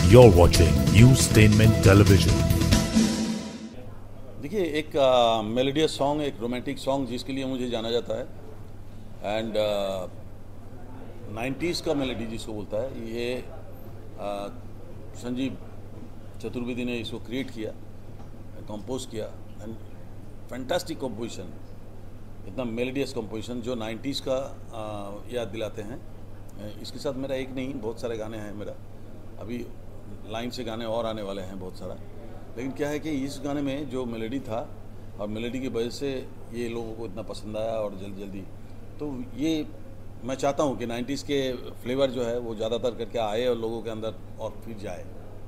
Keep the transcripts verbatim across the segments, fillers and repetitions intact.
You're watching Newstainment Television. देखिए, एक melodious song, एक रोमांटिक सॉन्ग जिसके लिए मुझे जाना जाता है एंड नाइन्टीज़ का मेलोडी जिसको बोलता है, ये uh, संजीव चतुर्वेदी ने इसको क्रिएट किया, कंपोज किया एंड फैंटास्टिक कंपोजिशन, इतना मेलोडियस कंपोजिशन जो नाइन्टीज़ का uh, याद दिलाते हैं। इसके साथ मेरा एक नहीं बहुत सारे गाने हैं, मेरा अभी लाइन से गाने और आने वाले हैं बहुत सारा। लेकिन क्या है कि इस गाने में जो मेलोडी था और मेलोडी की वजह से ये लोगों को इतना पसंद आया और जल्दी जल्दी, तो ये मैं चाहता हूँ कि नाइन्टीज़ के फ्लेवर जो है वो ज़्यादातर करके आए और लोगों के अंदर और फिर जाए।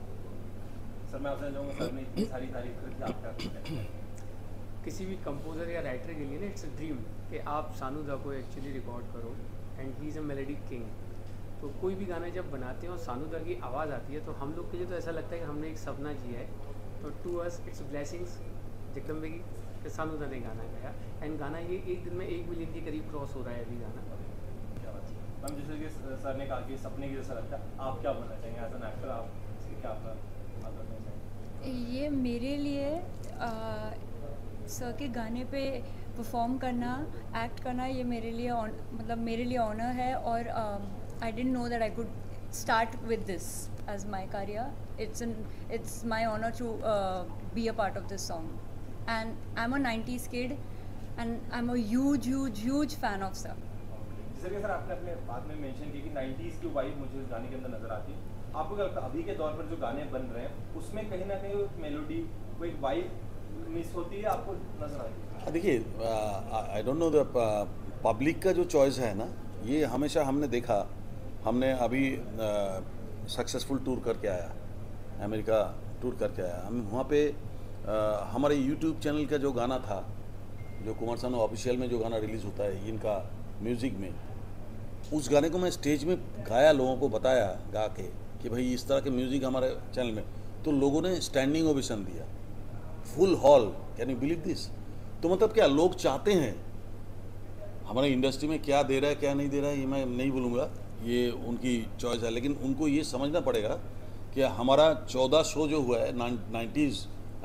सर मैं आपसे जाऊँगा, सर ने इतनी सारी तारीफ करके आप क्या करते हैं? किसी भी कंपोजर या राइटर के लिए ना इट्स अ ड्रीम कि आप सानू दा को एक्चुअली रिकॉर्ड करो and he is a melody king. तो कोई भी गाना जब बनाते हैं और सानू दा की आवाज़ आती है तो हम लोग के लिए तो ऐसा लगता है कि हमने एक सपना जिया है। तो to us it's blessings Jagdambe की कि सानू दा ने गाना गाया एंड गाना ये एक दिन में एक मिलियन के करीब क्रॉस हो रहा है अभी गाना। क्या बात है मैम, जैसे कि सर ने कहा कि सपने की जैसा लगता है, आप क्या बनना चाहेंगे एज एन एक्टर? आप इसके क्या अपना आप बनना चाहेंगे? ये मेरे लिए आ, सर के गाने पे परफॉर्म करना, एक्ट करना, ये मेरे लिए मतलब मेरे लिए ऑनर है। और I didn't know that I could start with this as my career. It's an it's my honour to be a part of this song and I am a nineties kid and I am a huge huge huge fan of sir. जैसे कि sir आपने अपने बात में mention किया कि nineties की vibe मुझे इस गाने के अंदर नजर आती है। आपको क्या लगता है अभी के दौर पर जो गाने बन रहे हैं उसमें कहीं ना कहीं एक मेलोडी, कोई वाइब मिस होती है, आपको नजर आती है? देखिए, I don't know the public का जो चॉइस है ना, ये हमेशा हमने देखा। हमने अभी सक्सेसफुल टूर करके आया, अमेरिका टूर करके आया। हम वहाँ पे uh, हमारे यूट्यूब चैनल का जो गाना था, जो कुमार सानू ऑफिशियल में जो गाना रिलीज़ होता है इनका म्यूज़िक में, उस गाने को मैं स्टेज में गाया, लोगों को बताया गा के कि भाई इस तरह के म्यूज़िक हमारे चैनल में, तो लोगों ने स्टैंडिंग ओवेशन दिया, full hall. Can you believe this? तो मतलब क्या लोग चाहते हैं, हमारे इंडस्ट्री में क्या दे रहा है क्या नहीं दे रहा है ये मैं नहीं बोलूँगा, ये उनकी चॉइस है। लेकिन उनको ये समझना पड़ेगा कि हमारा चौदह शो जो हुआ है नाइन्टीज़,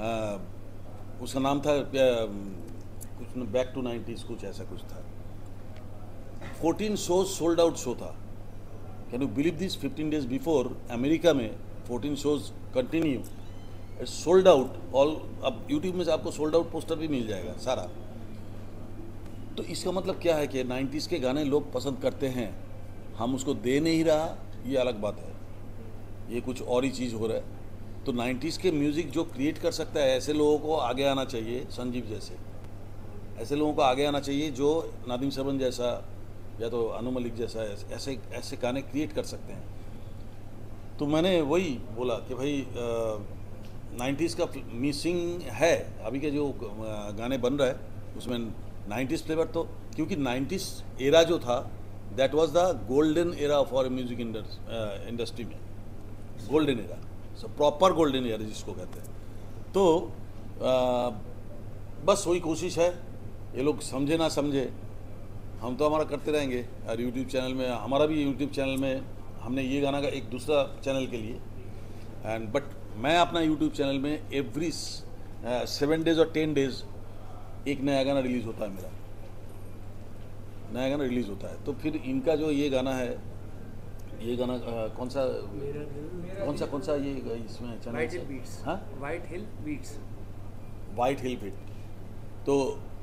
उसका नाम था कुछ बैक टू नाइन्टीज़, कुछ ऐसा कुछ था। Fourteen shows sold out show था। Can you believe this? Fifteen days before America में fourteen shows continue sold out all. अब यूट्यूब में से आपको सोल्ड आउट पोस्टर भी मिल जाएगा सारा। तो इसका मतलब क्या है कि नाइन्टीज़ के गाने लोग पसंद करते हैं, हम उसको दे नहीं रहा, ये अलग बात है, ये कुछ और ही चीज़ हो रहा है। तो नाइन्टीज़ के म्यूज़िक जो क्रिएट कर सकता है, ऐसे लोगों को आगे आना चाहिए, संजीव जैसे ऐसे लोगों को आगे आना चाहिए जो नादिम सरवन जैसा या तो अनु मलिक जैसा ऐसे ऐसे गाने क्रिएट कर सकते हैं। तो मैंने वही बोला कि भाई नाइन्टीज़ का मिसिंग है। अभी के जो गाने बन रहा है उसमें नाइन्टीज़ फ्लेवर, तो क्योंकि नाइन्टीज़ एरा जो था that was the golden era for music industry में, golden era, so proper golden era जिसको कहते हैं। तो आ, बस वही कोशिश है, ये लोग समझे ना समझे, हम तो हमारा करते रहेंगे। और यूट्यूब चैनल में, हमारा भी यूट्यूब चैनल में हमने ये गाना का एक दूसरा चैनल के लिए एंड बट मैं अपना यूट्यूब चैनल में एवरी सेवन डेज और टेन डेज एक नया गाना रिलीज़ होता है, मेरा नया गाना रिलीज़ होता है। तो फिर इनका जो ये गाना है, ये गाना आ, कौन सा कौन सा कौन सा ये इसमें चैनल, वाइट हिल बीट्स। हाँ, White Hill Beats, White Hill Beat. तो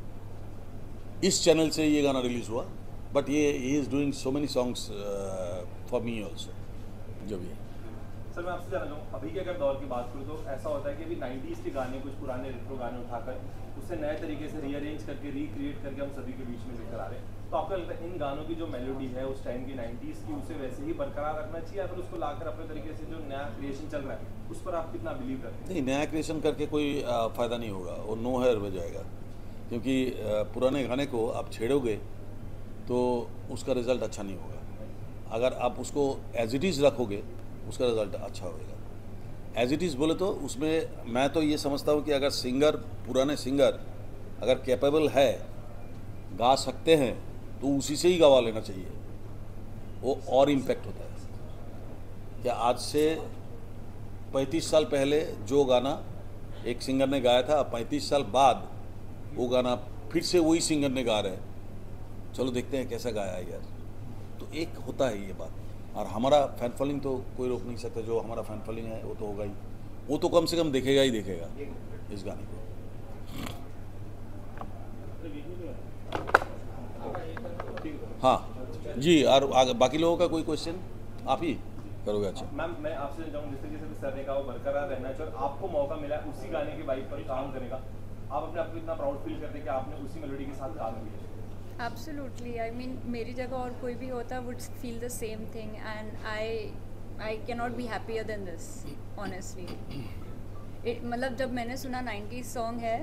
इस चैनल से ये गाना रिलीज़ हुआ, बट ये he is doing so many songs for me also जो भी है। सर मैं आपसे जानना चाहूँ, अभी के अगर दौर की बात करूँ तो ऐसा होता है कि अभी नाइन्टीज़ के गाने, कुछ पुराने रेट्रो गाने उठाकर उसे नए तरीके से रीअरेंज करके रिक्रिएट करके हम सभी के बीच में लेकर आ रहे हैं। तो आपको लगता है इन गानों की जो मेलोडी है उस टाइम की नाइन्टीज़ की, उसे वैसे ही बरकरार रखना चाहिए या फिर उसको लाकर अपने तरीके से जो नया क्रिएशन चल रहा है उस पर आप कितना बिलीव करते हैं? नहीं, नया क्रिएशन करके कोई फ़ायदा नहीं होगा, वो नो हेयर हो जाएगा। क्योंकि पुराने गाने को आप छेड़ोगे तो उसका रिज़ल्ट अच्छा नहीं होगा। अगर आप उसको एज इट इज़ रखोगे उसका रिज़ल्ट अच्छा होगा। एज इट इज़ बोले तो उसमें मैं तो ये समझता हूँ कि अगर सिंगर, पुराने सिंगर अगर कैपेबल है, गा सकते हैं, तो उसी से ही गवा लेना चाहिए, वो और इम्पैक्ट होता है। क्या आज से पैंतीस साल पहले जो गाना एक सिंगर ने गाया था, पैंतीस साल बाद वो गाना फिर से वही सिंगर ने गा रहे हैं। चलो देखते हैं कैसा गाया है यार। तो एक होता है ये बात, और हमारा फैन फॉलोइंग तो कोई रोक नहीं सकता। जो हमारा फैन फॉलोइंग है वो तो होगा ही, वो तो कम से कम देखेगा ही देखेगा इस गाने को। हाँ जी, और आगे बाकी लोगों का कोई क्वेश्चन आप ही करोगे? अच्छा मैम, मैं आपसे चाहूँ जिस तरीके से सर ने कहा वो बरकरार रहना चाहिए, और आपको मौका मिला उसी गाने के वाइब पर काम करने का, आप अपने आप को इतना प्राउड फील करते हैं कि आपने उसी मेलोडी के साथ काम किया? एब्सोल्युटली, आई मीन मेरी जगह और कोई भी होता would feel the same thing, and I I cannot be happier than this honestly. मतलब जब मैंने सुना नाइंटीज़ सॉन्ग है,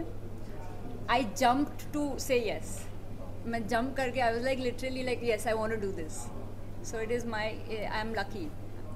I jumped to say yes. मैं जंप करके I was like literally like yes I want to do this, so it is my, I am lucky.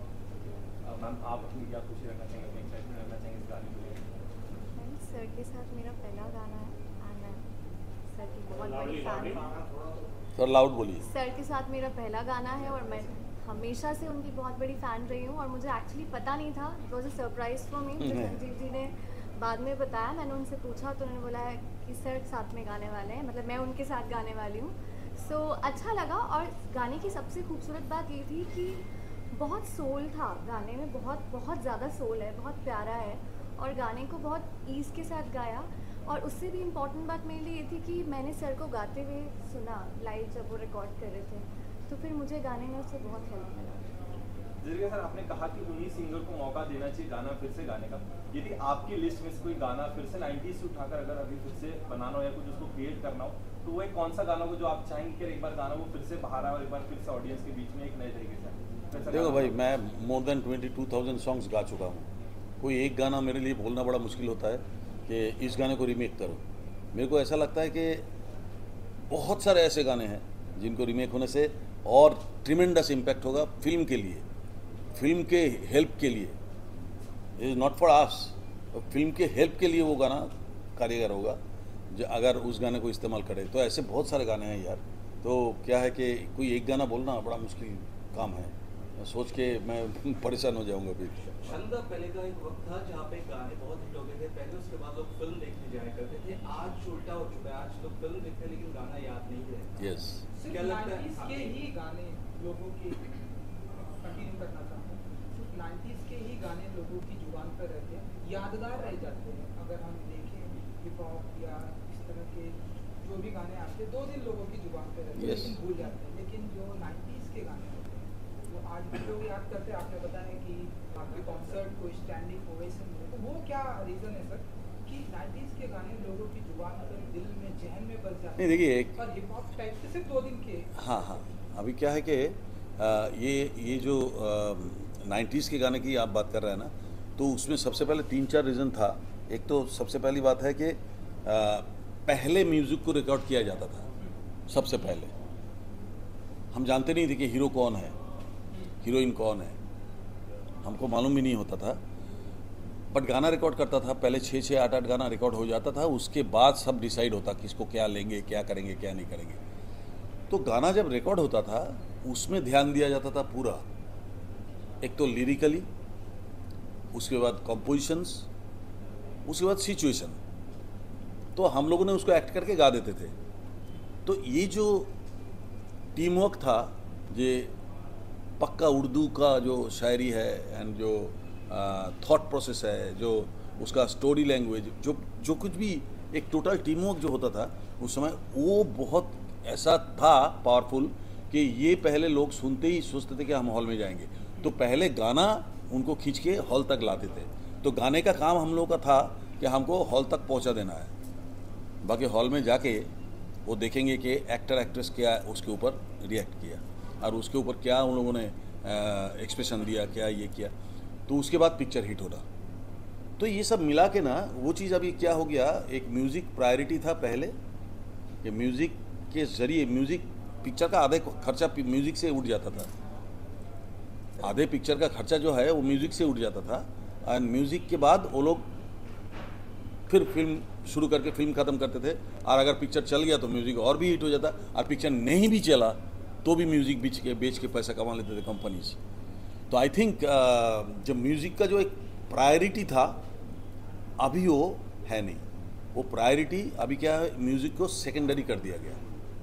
Ma'am, आप अपनी क्या खुशी रखना चाहेंगे, एक्साइटमेंट रखना चाहेंगे इस गाने के लिए? सर के साथ मेरा पहला गाना है एंड मैं सर की बहुत बड़ी फैन हूँ। सर लाउड बोलिए। सर के साथ मेरा पहला गाना है और मैं हमेशा से उनकी बहुत बड़ी फ़ैन रही हूँ, और मुझे एक्चुअली पता नहीं था, it was a surprise for me. मुझे संजीव जी ने बाद में बताया, मैंने उनसे पूछा तो उन्होंने बोला है कि सर साथ में गाने वाले हैं, मतलब मैं उनके साथ गाने वाली हूँ। सो so, अच्छा लगा। और गाने की सबसे खूबसूरत बात ये थी कि बहुत सोल था गाने में, बहुत बहुत ज़्यादा सोल है, बहुत प्यारा है, और गाने को बहुत ईज़ के साथ गाया। और उससे भी इम्पॉर्टेंट बात मेरे लिए ये थी कि मैंने सर को गाते हुए सुना लाइव जब वो रिकॉर्ड कर रहे थे, तो फिर मुझे गाने में उससे बहुत हेल्प मिला। जिसके सर आपने कहा कि उन्हीं सिंगर को मौका देना चाहिए गाना फिर से गाने का, यदि आपकी लिस्ट में से कोई गाना फिर से नाइंटीज़ से उठाकर अगर अभी फिर से बनाना हो या कुछ उसको क्रिएट करना हो, तो वो एक कौन सा गाना हो जो आप चाहेंगे कि एक बार गाना वो फिर से बाहर आए और एक बार फिर से ऑडियंस के बीच में एक नए तरीके से? देखो भाई, मैं more than twenty two thousand songs गा चुका हूँ। कोई एक गाना मेरे लिए बोलना बड़ा मुश्किल होता है कि इस गाने को रीमेक करो। मेरे को ऐसा लगता है कि बहुत सारे ऐसे गाने हैं जिनको रीमेक होने से और ट्रिमेंडस इम्पैक्ट होगा फिल्म के लिए, फिल्म के हेल्प के लिए। It is not for us, film के हेल्प के लिए वो गाना कारीगर होगा जो अगर उस गाने को इस्तेमाल करे। तो ऐसे बहुत सारे गाने हैं यार। तो क्या है कि कोई एक गाना बोलना बड़ा मुश्किल काम है, सोच के मैं परेशान हो जाऊंगा फिर। शंदा पहले का एक वक्त था जहाँ पे गाने बहुत हिट हो गए थे पहले, उसके बाद लोग फिल्म देखने जाया करते थे। आज उल्टा हो चुका है, आज लोग फिल्म देखते हैं लेकिन गाना याद नहीं रहता। यस, क्या लगता है इसके ही गाने लोगों की कंटिन्यू करना चाहते हैं, नाइंटीज़ के ही गाने लोगों की जुबान पर रहते हैं, यादगार रह जाते हैं। अगर हम देखें हिप हॉप या इस तरह के जो भी गाने आते हैं, दो दिन लोगों की जुबान पर रहते हैं yes. लेकिन भूल जाते हैं। लेकिन जो नाइंटीज़ के गाने होते हैं वो आज भी लोग याद करते हैं। आपने बताया कि आपके कॉन्सर्ट को स्टैंडिंग ओवेशन मिले, तो वो क्या रीज़न है सर कि नाइंटीज़ के गाने लोगों की जुबान पर, दिल में, जहन में बस जाते हैं? नहीं देखिए, एक पर हिप हॉप टाइप से सिर्फ दो दिन के। हाँ हाँ अभी क्या है कि ये ये जो नाइंटीज़ के गाने की आप बात कर रहे हैं ना, तो उसमें सबसे पहले तीन चार रीज़न था। एक तो सबसे पहली बात है कि आ, पहले म्यूज़िक को रिकॉर्ड किया जाता था। सबसे पहले हम जानते नहीं थे कि हीरो कौन है, हीरोइन कौन है, हमको मालूम भी नहीं होता था। बट गाना रिकॉर्ड करता था पहले, छः छः आठ आठ गाना रिकॉर्ड हो जाता था। उसके बाद सब डिसाइड होता किसको क्या लेंगे, क्या करेंगे, क्या नहीं करेंगे। तो गाना जब रिकॉर्ड होता था उसमें ध्यान दिया जाता था पूरा, एक तो लिरिकली, उसके बाद कॉम्पोजिशंस, उसके बाद सिचुएशन। तो हम लोगों ने उसको एक्ट करके गा देते थे। तो ये जो टीम वर्क था, ये पक्का उर्दू का जो शायरी है एंड जो थॉट प्रोसेस है, जो उसका स्टोरी लैंग्वेज, जो जो कुछ भी एक टोटल टीम वर्क जो होता था उस समय, वो बहुत ऐसा था पावरफुल कि ये पहले लोग सुनते ही सोचते थे कि हम हॉल में जाएंगे। तो पहले गाना उनको खींच के हॉल तक लाते थे। तो गाने का काम हम लोगों का था कि हमको हॉल तक पहुंचा देना है। बाकी हॉल में जाके वो देखेंगे कि एक्टर एक्ट्रेस क्या उसके ऊपर रिएक्ट किया और उसके ऊपर क्या उन लोगों ने एक्सप्रेशन दिया, क्या ये किया, तो उसके बाद पिक्चर हिट होना। तो ये सब मिला के ना वो चीज़ अभी क्या हो गया, एक म्यूज़िक प्रायोरिटी था पहले कि म्यूज़िक के ज़रिए, म्यूज़िक पिक्चर का आधे खर्चा म्यूज़िक से उठ जाता था, आधे पिक्चर का खर्चा जो है वो म्यूज़िक से उठ जाता था। एंड म्यूज़िक के बाद वो लोग फिर फिल्म शुरू करके फिल्म ख़त्म करते थे। और अगर पिक्चर चल गया तो म्यूज़िक और भी हिट हो जाता, और पिक्चर नहीं भी चला तो भी म्यूज़िक बेच के बेच के पैसा कमा लेते थे कंपनीज। तो आई थिंक जब म्यूज़िक का जो एक प्रायोरिटी था, अभी वो है नहीं। वो प्रायोरिटी अभी क्या है, म्यूजिक को सेकेंडरी कर दिया गया।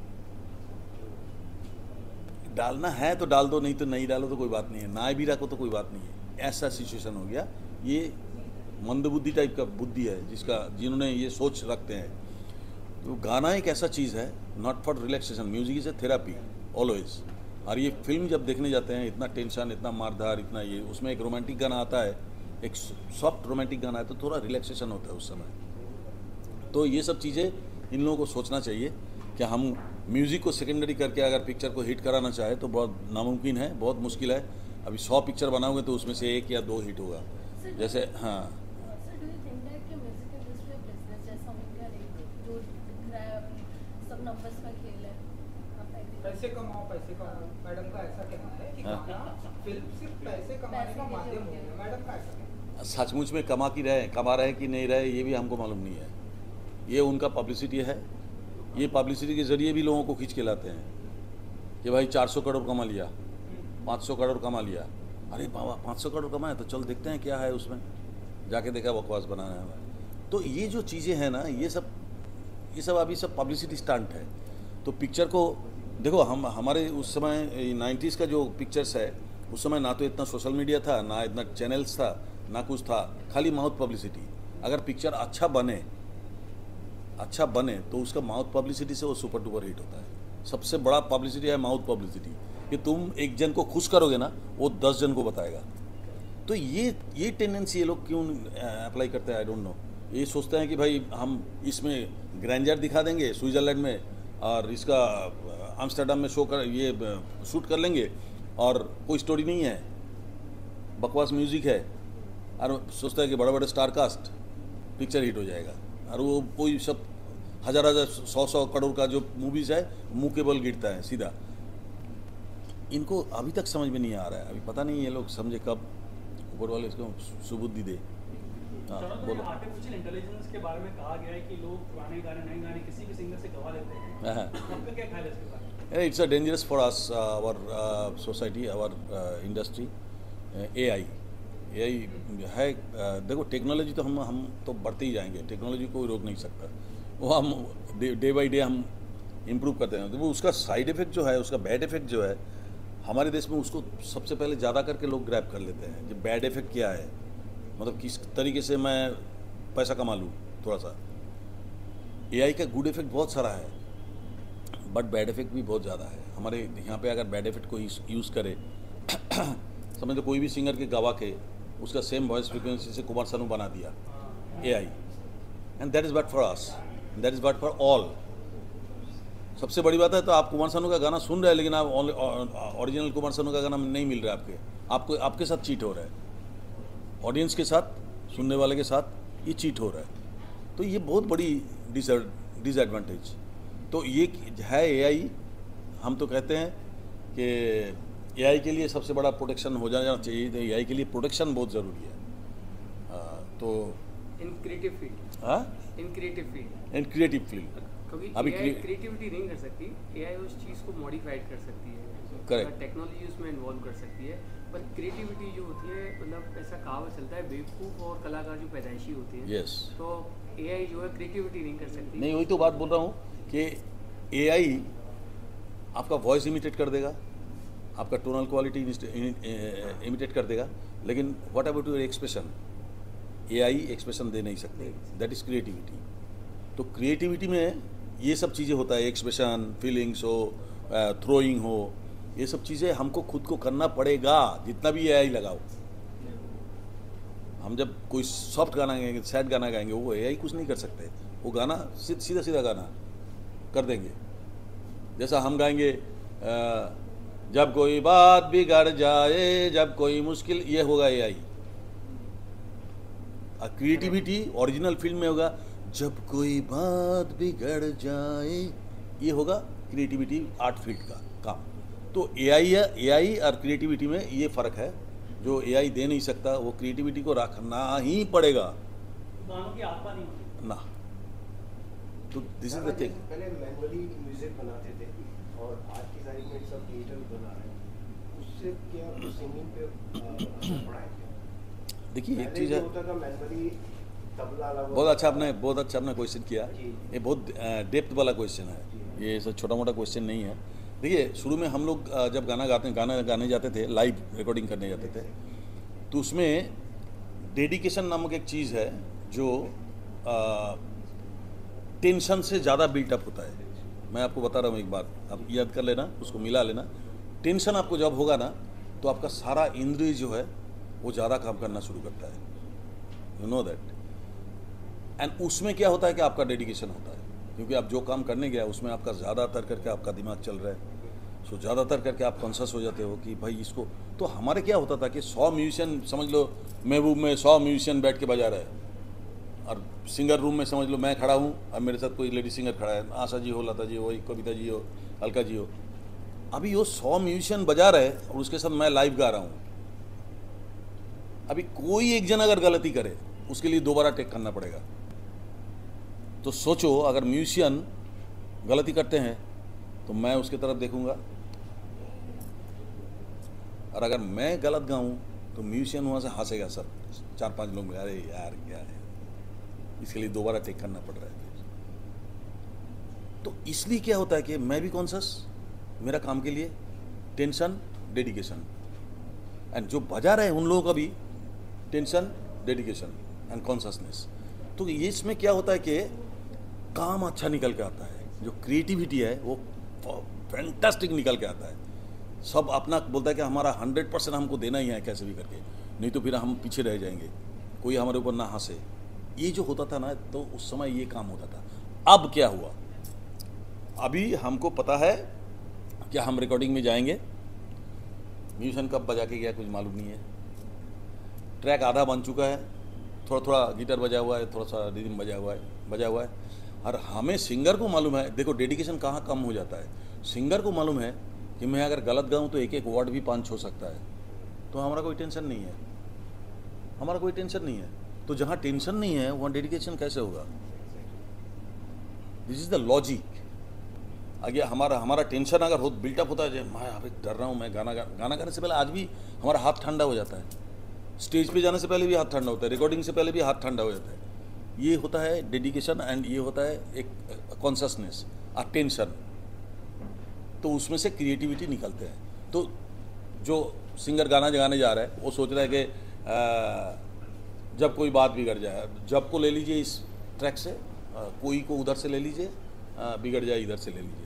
डालना है तो डाल दो, नहीं तो नहीं डालो तो कोई बात नहीं है, ना भी रखो तो कोई बात नहीं है, ऐसा सिचुएशन हो गया। ये मंदबुद्धि टाइप का बुद्धि है जिसका जिन्होंने ये सोच रखते हैं। तो गाना एक ऐसा चीज़ है, not for relaxation, music is a therapy always. और ये फिल्म जब देखने जाते हैं, इतना टेंशन, इतना मारधार, इतना ये, उसमें एक रोमांटिक गाना आता है, एक सॉफ्ट रोमांटिक गाना है, तो थोड़ा रिलैक्सेशन होता है उस समय। तो ये सब चीज़ें इन लोगों को सोचना चाहिए कि हम म्यूज़िक को सेकेंडरी करके अगर पिक्चर को हिट कराना चाहे तो बहुत नामुमकिन है, बहुत मुश्किल है। अभी सौ पिक्चर बनाओगे तो उसमें से एक या दो हिट होगा। जैसे हाँ, पैसे कमाओ पैसे कमाओ, मैडम का ऐसा कहना है कि गाना फिल्म सिर्फ पैसे कमाने का माध्यम हो गया, मैडम का ऐसा कहना है। सचमुच में कमा की रहे कमा रहे कि नहीं रहे ये भी हमको मालूम नहीं है। ये उनका पब्लिसिटी है, ये पब्लिसिटी के ज़रिए भी लोगों को खींच के लाते हैं कि भाई चार सौ करोड़ कमा लिया, पाँच सौ करोड़ कमा लिया। अरे बाबा पाँच सौ करोड़ कमाए तो चल देखते हैं क्या है उसमें, जाके देखा बकवास बनाना है। तो ये जो चीज़ें हैं ना, ये सब ये सब अभी सब पब्लिसिटी स्टंट है। तो पिक्चर को देखो, हम हमारे उस समय नाइन्टीज़ का जो पिक्चर्स है, उस समय ना तो इतना सोशल मीडिया था, ना इतना चैनल्स था, ना कुछ था, खाली माउथ पब्लिसिटी। अगर पिक्चर अच्छा बने अच्छा बने तो उसका माउथ पब्लिसिटी से वो सुपर डुपर हिट होता है। सबसे बड़ा पब्लिसिटी है माउथ पब्लिसिटी, कि तुम एक जन को खुश करोगे ना, वो दस जन को बताएगा। तो ये ये टेंडेंसी ये लोग क्यों अप्लाई करते हैं, आई डोंट नो। ये सोचते हैं कि भाई हम इसमें ग्रैंडर दिखा देंगे स्विट्ज़रलैंड में, और इसका आम्स्टरडम में शो कर ये शूट कर लेंगे, और कोई स्टोरी नहीं है, बकवास म्यूज़िक है, और सोचता है कि बड़े बड़े स्टार कास्ट, पिक्चर हिट हो जाएगा। और वो कोई सब हज़ार हज़ार सौ सौ करोड़ का जो मूवीज़ है, मुँह के बल गिरता है सीधा। इनको अभी तक समझ में नहीं आ रहा है। अभी पता नहीं ये लोग समझे कब, ऊपर वाले इसको सुबुद्धि दे। हाँ बोलो। आर्टिफिशियल इंटेलिजेंस के बारे में कहा गया है कि लोग पुराने गाने नए गाने किसी भी सिंगर से गवा लेते हैं, आपका क्या ख्याल है इसके बारे में? It's a dangerous for us, our society, our industry. AI AI है, uh, देखो टेक्नोलॉजी तो हम हम तो बढ़ते ही जाएंगे, टेक्नोलॉजी कोई रोक नहीं सकता। वो हम डे बाई डे हम इम्प्रूव करते हैं। तो वो उसका साइड इफ़ेक्ट जो है, उसका बैड इफ़ेक्ट जो है, हमारे देश में उसको सबसे पहले ज़्यादा करके लोग ग्रैब कर लेते हैं। जो बैड इफ़ेक्ट क्या है, मतलब किस तरीके से मैं पैसा कमा लूँ थोड़ा सा। एआई का गुड इफ़ेक्ट बहुत सारा है, बट बैड इफ़ेक्ट भी बहुत ज़्यादा है। हमारे यहाँ पे अगर बैड इफ़ेक्ट को यूज़ करे, समझ लो कोई भी सिंगर के गवा के उसका सेम वॉइस फ्रिक्वेंसी से कुमार सानू बना दिया AI, and that is bad for us, that is bad for all. सबसे बड़ी बात है, तो आप कुमार सानू का गाना सुन रहे हैं, लेकिन आप ओरिजिनल कुमार सानू का गाना नहीं मिल रहा है आपके आपको आपके साथ चीट हो रहा है, ऑडियंस के साथ, सुनने वाले के साथ ये चीट हो रहा है। तो ये बहुत बड़ी डिसएडवांटेज तो ये है एआई। हम तो कहते हैं कि एआई के लिए सबसे बड़ा प्रोटेक्शन हो जाना चाहिए, तो एआई के लिए प्रोटेक्शन बहुत ज़रूरी है। आ, तो इन क्रिएटिव फील्ड, हाँ in creative field in creative field क्योंकि अभी एआई क्रिएटिविटी नहीं कर सकती, एआई उस चीज़ को मॉडिफाइड कर सकती है, करेक्ट, टेक्नोलॉजी उसमें इन्वॉल्व कर सकती है, पर क्रिएटिविटी जो होती है, मतलब ऐसा कहावत चलता है, बेवकूफ़ और कलाकार जो पैदाइशी होते हैं, यस, तो एआई जो है क्रिएटिविटी नहीं कर सकती। नहीं, वही तो बात बोल रहा हूँ कि एआई आपका वॉइस इमिटेट कर देगा, आपका टोनल क्वालिटी इमिटेट कर देगा, लेकिन what about your expression, AI expression दे नहीं सकते, दैट इज़ क्रिएटिविटी। तो क्रिएटिविटी में ये सब चीज़ें होता है, एक्सप्रेशन, फीलिंग्स हो, थ्रोइंग हो, ये सब चीज़ें हमको खुद को करना पड़ेगा, जितना भी एआई लगाओ। हम जब कोई सॉफ्ट गाना गाएंगे, सैड गाना गाएंगे, वो एआई कुछ नहीं कर सकते, वो गाना सीधा सीधा गाना कर देंगे। जैसा हम गाएंगे आ, जब कोई बात बिगड़ जाए, जब कोई मुश्किल, ये होगा एआई। क्रिएटिविटी ओरिजिनल फिल्म में होगा, जब कोई बात बिगड़ जाए, ये होगा क्रिएटिविटी, आर्ट फील्ड का काम। तो एआई है, एआई और क्रिएटिविटी में ये फ़र्क है, जो एआई दे नहीं सकता, वो क्रिएटिविटी को रखना ही पड़ेगा। गानों की आत्मा नहीं होती ना, तो दिस इज द थिंग। पहले मैनुअली म्यूजिक बनाते थे और आज की तारीख में सब डिजिटल बना रहे हैं, उससे क्या सिंगिंग पे असर पड़ा है? देखिए एक पहले चीज़ जो है, होता था मेलबरी तबला वाला बहुत अच्छा आपने बहुत अच्छा आपने क्वेश्चन किया। ये बहुत डेप्थ वाला क्वेश्चन है, ये सब छोटा मोटा क्वेश्चन नहीं है। देखिए शुरू में हम लोग अ, जब गाना गाते गाना गाने जाते थे, लाइव रिकॉर्डिंग करने जाते थे, तो उसमें डेडिकेशन नामक एक चीज़ है जो टेंशन से ज़्यादा बिल्टअप होता है। मैं आपको बता रहा हूँ एक बात, आप याद कर लेना, उसको मिला लेना। टेंशन आपको जब होगा ना तो आपका सारा इंद्रिय जो है वो ज़्यादा काम करना शुरू करता है, यू नो दैट। एंड उसमें क्या होता है कि आपका डेडिकेशन होता है, क्योंकि आप जो काम करने गया उसमें आपका ज़्यादातर करके आपका दिमाग चल रहा है। सो ज़्यादातर करके आप कॉन्शियस हो जाते हो कि भाई इसको, तो हमारे क्या होता था कि सौ म्यूजिशियन समझ लो, महबूब में सौ म्यूजिशियन बैठ के बजा रहे हैं, और सिंगर रूम में समझ लो मैं खड़ा हूँ और मेरे साथ कोई लेडी सिंगर खड़ा है, आशा जी हो, लता जी हो, कविता जी हो, अलका जी हो। अभी वो सौ म्यूजिशियन बजा रहे हैं और उसके साथ मैं लाइव गा रहा हूँ। अभी कोई एक जन अगर गलती करे उसके लिए दोबारा टेक करना पड़ेगा। तो सोचो अगर म्यूजिशियन गलती करते हैं तो मैं उसकी तरफ देखूंगा, और अगर मैं गलत गाऊं तो म्यूजिशियन वहाँ से हंसेगा, सब चार पांच लोग मिले, अरे यार क्या है, इसके लिए दोबारा टेक करना पड़ रहा है। तो इसलिए क्या होता है कि मैं भी कॉन्शियस, मेरा काम के लिए टेंशन, डेडिकेशन, एंड जो बजा रहे हैं उन लोगों का भी टेंशन, डेडिकेशन एंड कॉन्शियसनेस। तो ये इसमें क्या होता है कि काम अच्छा निकल के आता है, जो क्रिएटिविटी है वो फैंटास्टिक निकल के आता है। सब अपना बोलता है कि हमारा हंड्रेड परसेंट हमको देना ही है कैसे भी करके, नहीं तो फिर हम पीछे रह जाएंगे, कोई हमारे ऊपर ना हंसे। ये जो होता था ना, तो उस समय ये काम होता था। अब क्या हुआ, अभी हमको पता है कि हम रिकॉर्डिंग में जाएंगे, म्यूजिशियन कब बजा के गया कुछ मालूम नहीं है, ट्रैक आधा बन चुका है, थोड़ा थोड़ा गिटार बजा हुआ है, थोड़ा सा रिदम बजा हुआ है बजा हुआ है और हमें सिंगर को मालूम है। देखो डेडिकेशन कहाँ कम हो जाता है, सिंगर को मालूम है कि मैं अगर गलत गाऊँ तो एक एक वर्ड भी पाँच हो सकता है, तो हमारा कोई टेंशन नहीं है, हमारा कोई टेंशन नहीं है। तो जहाँ टेंशन नहीं है वहाँ डेडिकेशन कैसे होगा? This is the logic. आगे हमारा हमारा टेंशन अगर हो बिल्टअप होता है, मैं अभी डर रहा हूँ, मैं गाना गा, गाना गाने से पहले आज भी हमारा हाथ ठंडा हो जाता है, स्टेज पे जाने से पहले भी हाथ ठंडा होता है, रिकॉर्डिंग से पहले भी हाथ ठंडा हो जाता है। ये होता है डेडिकेशन एंड ये होता है एक कॉन्शियसनेस और टेंशन, तो उसमें से क्रिएटिविटी निकलते हैं। तो जो सिंगर गाना गाने जा रहा है वो सोच रहा है कि जब कोई बात बिगड़ जाए, जब को ले लीजिए इस ट्रैक से, आ, कोई को उधर से ले लीजिए, बिगड़ जाए इधर से ले लीजिए,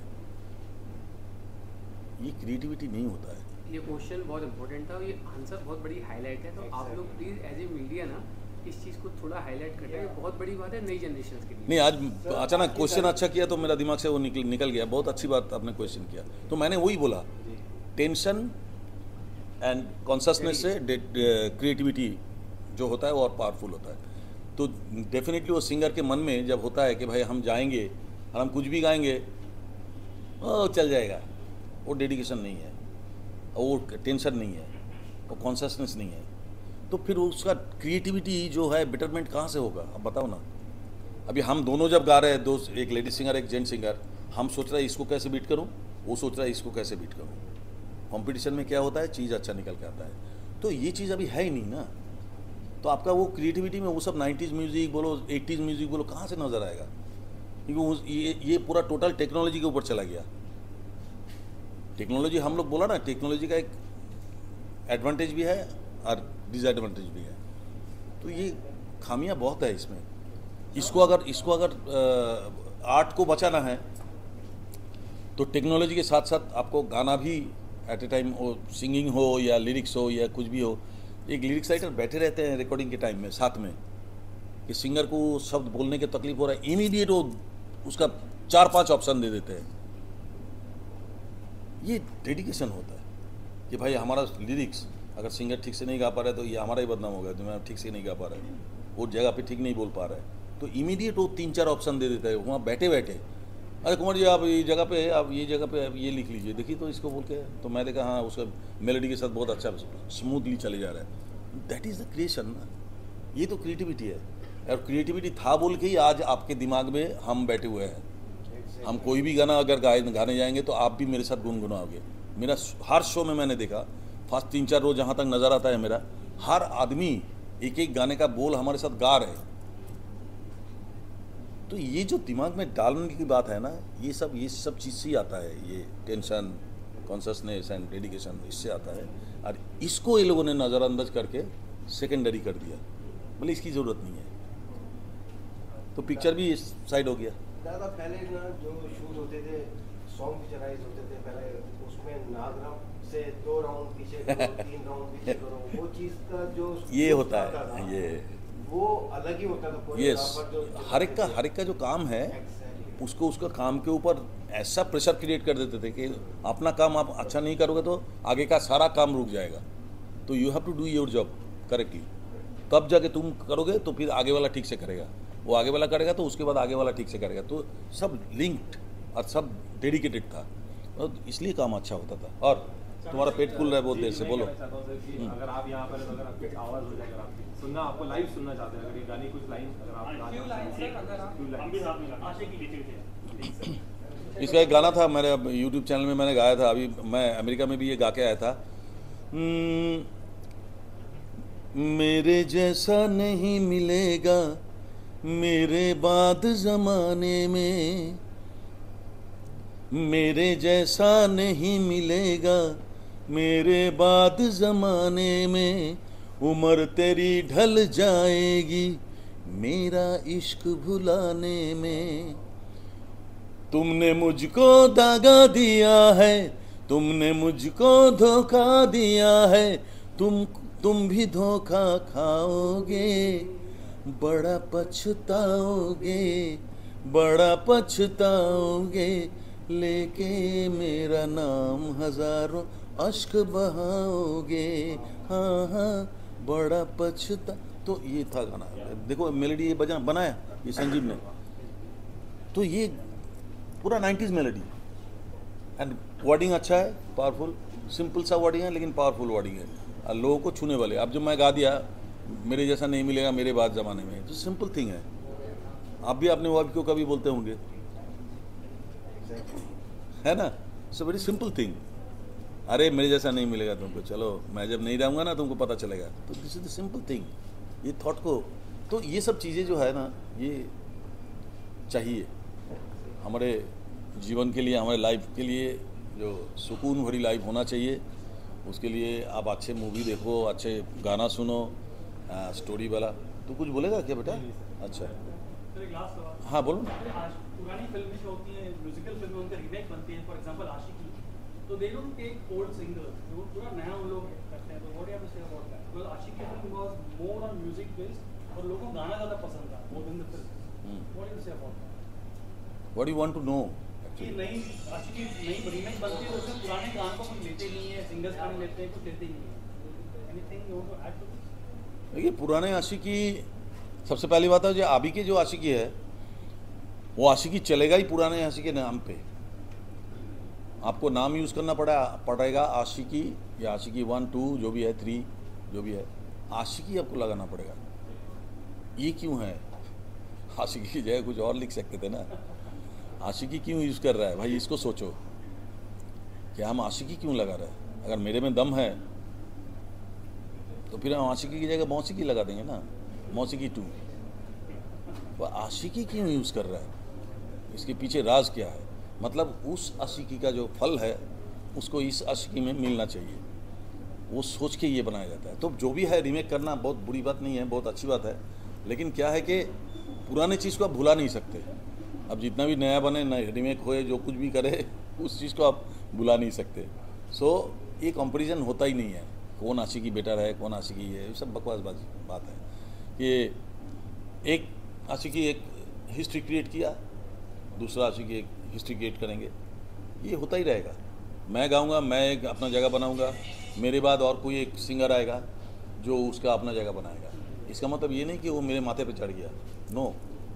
ये क्रिएटिविटी नहीं होता है। ये क्वेश्चन बहुत इंपॉर्टेंट था, ये आंसर बहुत बड़ी हाईलाइट है, तो आप लोग प्लीज़ एज ए मीडिया ना इस चीज़ को थोड़ा हाईलाइट करते हैं, बहुत बड़ी बात है नई जनरेशन के लिए। नहीं, आज अचानक क्वेश्चन अच्छा किया तो मेरा दिमाग से वो निकल निकल गया, बहुत अच्छी बात आपने क्वेश्चन किया। तो मैंने वही बोला, टेंशन एंड कॉन्शियसनेस से क्रिएटिविटी जो होता है वो और पावरफुल होता है। तो डेफिनेटली वो सिंगर के मन में जब होता है कि भाई हम जाएंगे और हम कुछ भी गाएंगे, ओ चल जाएगा, वो डेडिकेशन नहीं है, वो टेंशन नहीं है, वो कॉन्शियसनेस नहीं है, तो फिर उसका क्रिएटिविटी जो है बेटरमेंट कहाँ से होगा? अब बताओ ना। अभी हम दोनों जब गा रहे हैं, दो, एक लेडी सिंगर एक जेंट सिंगर, हम सोच रहे हैं इसको कैसे बीट करूँ, वो सोच रहा है इसको कैसे बीट करूँ। कंपटीशन में क्या होता है, चीज़ अच्छा निकल के आता है। तो ये चीज़ अभी है ही नहीं ना, तो आपका वो क्रिएटिविटी में वो सब नाइन्टीज़ म्यूज़िक बोलो, एट्टीज़ म्यूज़िक बोलो, कहाँ से नज़र आएगा? क्योंकि ये ये पूरा टोटल टेक्नोलॉजी के ऊपर चला गया। टेक्नोलॉजी, हम लोग बोला ना, टेक्नोलॉजी का एक एडवांटेज भी है और डिसएडवांटेज भी है। तो ये खामियां बहुत है इसमें। इसको अगर इसको अगर आर्ट को बचाना है तो टेक्नोलॉजी के साथ साथ आपको गाना भी एट ए टाइम, वो सिंगिंग हो या लिरिक्स हो या कुछ भी हो, एक लिरिक्स राइटर बैठे रहते हैं रिकॉर्डिंग के टाइम में साथ में, कि सिंगर को शब्द बोलने की तकलीफ हो रहा है, इमीडिएट वो उसका चार पांच ऑप्शन दे देते हैं। ये डेडिकेशन होता है कि भाई हमारा लिरिक्स अगर सिंगर ठीक से नहीं गा पा रहा है तो ये हमारा ही बदनाम हो गया, तो मैं ठीक से नहीं गा पा रहा है, वो जगह पे ठीक नहीं बोल पा रहा है, तो इमीडिएट वो तीन चार ऑप्शन दे देता है वहाँ बैठे बैठे। अरे कुमार जी आप ये जगह पे आप ये जगह पे आप ये लिख लीजिए, देखिए तो इसको बोल के, तो मैं देखा हाँ उसका मेलोडी के साथ बहुत अच्छा स्मूथली चले जा रहा है। दैट इज़ द क्रिएशन ना, ये तो क्रिएटिविटी है। और क्रिएटिविटी था बोल के ही आज आपके दिमाग में हम बैठे हुए हैं। हम कोई भी गाना अगर गाए गाने जाएंगे तो आप भी मेरे साथ गुनगुनाओगे। मेरा हर शो में मैंने देखा, फर्स्ट तीन चार रोज जहाँ तक नज़र आता है मेरा, हर आदमी एक एक गाने का बोल हमारे साथ गा रहे। तो ये जो दिमाग में डालने की बात है ना, ये सब ये सब चीज़ से ही आता है, ये टेंशन, कॉन्शसनेस एंड डेडिकेशन, इससे आता है। और इसको ये लोगों ने नज़रअंदाज करके सेकेंडरी कर दिया, बोले इसकी ज़रूरत नहीं है, तो पिक्चर भी इस साइड हो गया। दादा पहले ना जो शूट होते थे, सॉन्ग पिक्चराइज होते थे पहले, उसमें नागराम से दो राउंड पीछे करो, तीन राउंड पीछे करो, वो चीज़ का जो ये होता है, ये वो अलग ही होता था। यस, हर एक का हर एक का जो काम है उसको उसका काम के ऊपर ऐसा प्रेशर क्रिएट कर देते थे कि अपना काम आप अच्छा नहीं करोगे तो आगे का सारा काम रुक जाएगा। तो you have to do your job correctly, तब जाके तुम करोगे तो फिर आगे वाला ठीक से करेगा, वो आगे वाला करेगा तो उसके बाद आगे वाला ठीक से करेगा। तो सब लिंक्ड और सब डेडिकेटेड था, और इसलिए काम अच्छा होता था। और तुम्हारा पेट फूल रहा है बहुत देर से, बोलो। अगर आप यहाँ पर अगर आपकी आवाज़ हो जाएगा, आपकी सुनना, आपको लाइव सुनना चाहते हैं, अगर ये गाने कुछ लाइन अगर आप इसका एक गाना था मेरे यूट्यूब चैनल में, मैंने गाया था, अभी मैं अमेरिका में भी ये गा के आया था। मेरे जैसा नहीं मिलेगा मेरे बाद ज़माने में, मेरे जैसा नहीं मिलेगा मेरे बाद ज़माने में, उम्र तेरी ढल जाएगी मेरा इश्क भुलाने में। तुमने मुझको दागा दिया है, तुमने मुझको धोखा दिया है, तुम तुम भी धोखा खाओगे, बड़ा पछताओगे, बड़ा पछताओगे, लेके मेरा नाम हजारों अश्क बहाओगे, हाँ हाँ बड़ा पछता। तो ये था गाना, देखो मेलोडी ये बजा बनाया ये संजीव ने, तो ये पूरा नाइन्टीज़ मेलोडी एंड वर्डिंग अच्छा है, पावरफुल, सिंपल सा वर्डिंग है लेकिन पावरफुल वर्डिंग है, और लोगों को छूने वाले। अब जब मैं गा दिया मेरे जैसा नहीं मिलेगा मेरे बाद ज़माने में, तो सिंपल थिंग है। आप भी अपने वाइफ को कभी बोलते होंगे, है ना, it's a very simple thing. अरे मेरे जैसा नहीं मिलेगा तुमको, चलो मैं जब नहीं रहूँगा ना तुमको पता चलेगा। तो this is the simple thing, ये थॉट को, तो ये सब चीज़ें जो है ना, ये चाहिए हमारे जीवन के लिए, हमारे लाइफ के लिए, जो सुकून भरी लाइफ होना चाहिए। उसके लिए आप अच्छे मूवी देखो, अच्छे गाना सुनो, आ, स्टोरी वाला। तो कुछ बोलेगा क्या बेटा? अच्छा हाँ बोलो ना। पुरानी फिल्में जो होती हैं, म्यूजिकल फिल्में, उनके रीमेक बनती हैं, फॉर एग्जांपल आशिकी, तो they don't take old singers, वो पूरा नया उन लोग करते हैं। तो what do you have to say about that? Because Aashiqui film was more on music based और लोगों को गाना ज़्यादा पसंद था more than the film. What do you say about that? What do you want to know? कि नई आशिकी नई रीमेक बनती है, उसमें पुराने गानों को कुछ लेते नहीं है, सिंगर्स गाने लेते हैं, कुछ लेते ही नहीं है। Anything you want to add to this? देखिए पुराने आशिकी, सबसे पहली बात है जो अभी की जो आशिकी है वो आशिकी चलेगा ही पुराने आशिकी के नाम पे। आपको नाम यूज़ करना पड़ा पड़ेगा आशिकी, या आशिकी वन टू जो भी है, थ्री जो भी है, आशिकी आपको लगाना पड़ेगा। ये क्यों है? आशिकी की जगह कुछ और लिख सकते थे ना। आशिकी क्यों यूज़ कर रहा है भाई, इसको सोचो कि हम आशिकी क्यों लगा रहे हैं। अगर मेरे में दम है तो फिर हम आशिकी की जगह मौसीकी लगा देंगे ना, मौसीकी टू। वो आशिकी क्यों यूज़ कर रहा है, इसके पीछे राज क्या है? मतलब उस आशिकी का जो फल है उसको इस आशिकी में मिलना चाहिए, वो सोच के ये बनाया जाता है। तो जो भी है रीमेक करना बहुत बुरी बात नहीं है, बहुत अच्छी बात है, लेकिन क्या है कि पुराने चीज़ को आप भुला नहीं सकते। अब जितना भी नया बने, नया रीमेक होए, जो कुछ भी करे, उस चीज़ को आप भुला नहीं सकते। सो so, ये कंपैरिजन होता ही नहीं है, कौन आशिकी बेटर है, कौन आशिकी है, ये सब बकवास बात है। कि एक आशिकी एक हिस्ट्री क्रिएट किया, दूसरा आशिकी एक हिस्ट्री क्रिएट करेंगे, ये होता ही रहेगा। मैं गाऊंगा, मैं एक अपना जगह बनाऊंगा, मेरे बाद और कोई एक सिंगर आएगा जो उसका अपना जगह बनाएगा। इसका मतलब ये नहीं कि वो मेरे माथे पे चढ़ गया, नो।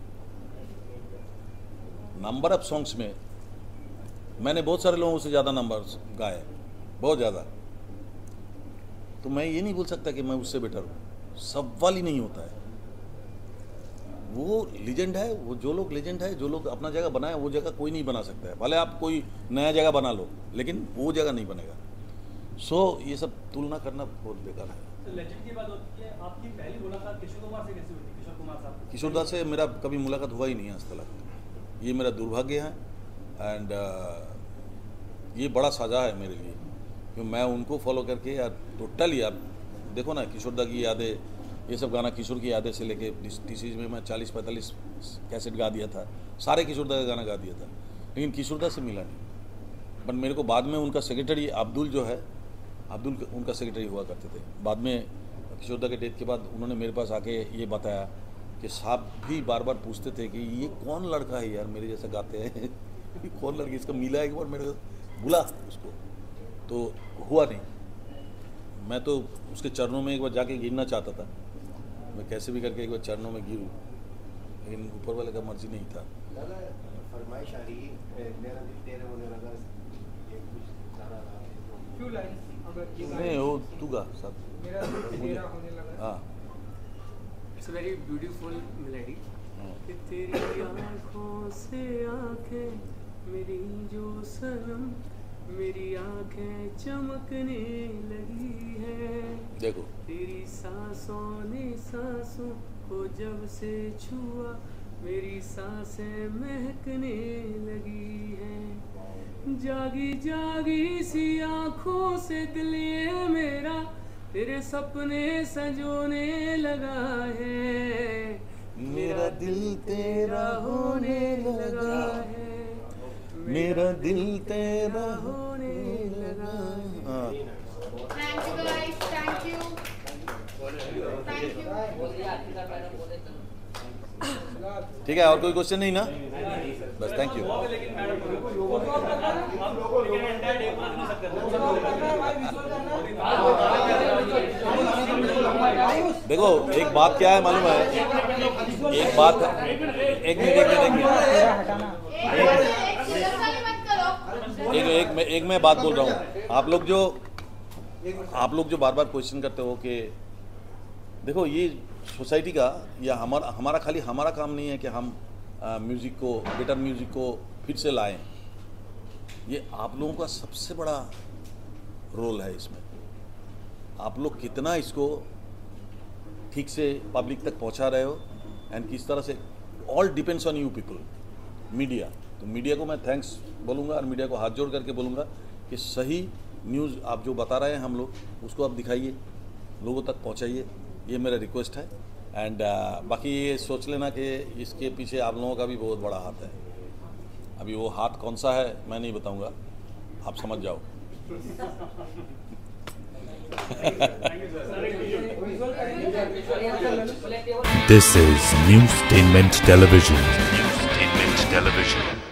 नंबर ऑफ सॉन्ग्स में मैंने बहुत सारे लोगों से ज़्यादा नंबर्स गाए, बहुत ज़्यादा। तो मैं ये नहीं बोल सकता कि मैं उससे बेटर हूँ, सवाल ही नहीं होता है। वो लीजेंड है, वो जो लोग लीजेंड है, जो लोग अपना जगह बनाए, वो जगह कोई नहीं बना सकता है। भले आप कोई नया जगह बना लो, लेकिन वो जगह नहीं बनेगा। सो ये सब तुलना करना बहुत बेकार है। लेजेंड की बात होती है, आपकी पहली मुलाकात किशोर कुमार से कैसे हुई थी? किशोर कुमार साहब किशोर दा से मेरा कभी मुलाकात हुआ ही नहीं है आज तक। ये मेरा दुर्भाग्य है एंड uh, ये बड़ा सजा है मेरे लिए, क्योंकि मैं उनको फॉलो करके यार टोटली आप देखो ना, किशोर दा की यादें, ये सब गाना किशोर की यादें से लेके टी सीरीज में मैं चालीस पैंतालीस कैसेट गा दिया था, सारे किशोर दा का गाना गा दिया था, लेकिन किशोर दा से मिला नहीं। बट मेरे को बाद में उनका सेक्रेटरी अब्दुल जो है, अब्दुल उनका सेक्रेटरी हुआ करते थे। बाद में किशोर दा के डेथ के बाद उन्होंने मेरे पास आके ये बताया कि साहब भी बार बार पूछते थे कि ये कौन लड़का है यार मेरे जैसा गाते हैं ये कौन लड़की, इसका मिला एक बार मेरे को बुला उसको, तो हुआ नहीं। मैं तो उसके चरणों में एक बार जाके गिरना चाहता था, मैं कैसे भी करके एक बार चरणों में गिरूँ, लेकिन ऊपर वाले का मर्जी नहीं था। दादा फरमाइश आ रही है, मेरा दिल तेरे होने लगा, ये कुछ गाना गा। फ्यू लाइंस अगर ये नहीं वो तू गा साथ, मेरा दिल तेरा होने लगा। हाँ it's a very beautiful melody कि तेरी आँखों से आँखें मेरी जो सनम, मेरी आँखें चमकने लगी है, देखो तेरी सांसों ने सांसों को जब से छुआ, मेरी सांसें महकने लगी हैं, जागी जागी सी आँखों से दिल ये मेरा तेरे सपने सजोने लगा है, मेरा दिल तेरा होने लगा है, मेरा दिल तेरा होने लगा है। Thank you guys, thank you, thank you. ठीक है, और कोई क्वेश्चन नहीं ना? बस थैंक यू। देखो एक बात क्या है मालूम है, एक बात एक मिनट एक मिनट एक एक मैं एक मैं बात बोल रहा हूँ। आप लोग जो आप लोग जो बार बार क्वेश्चन करते हो कि देखो ये सोसाइटी का या हमारा हमारा खाली हमारा काम नहीं है कि हम म्यूज़िक को, बेटर म्यूज़िक को फिर से लाएं, ये आप लोगों का सबसे बड़ा रोल है इसमें। आप लोग कितना इसको ठीक से पब्लिक तक पहुंचा रहे हो एंड किस तरह से, all depends on you people, media. तो मीडिया को मैं थैंक्स बोलूँगा और मीडिया को हाथ जोड़ करके बोलूँगा कि सही न्यूज़ आप जो बता रहे हैं हम लोग, उसको आप दिखाइए, लोगों तक पहुंचाइए, ये मेरा रिक्वेस्ट है। एंड uh, बाकी ये सोच लेना कि इसके पीछे आप लोगों का भी बहुत बड़ा हाथ है। अभी वो हाथ कौन सा है मैं नहीं बताऊंगा, आप समझ जाओ। This is Newstainment Television. Newstainment Television.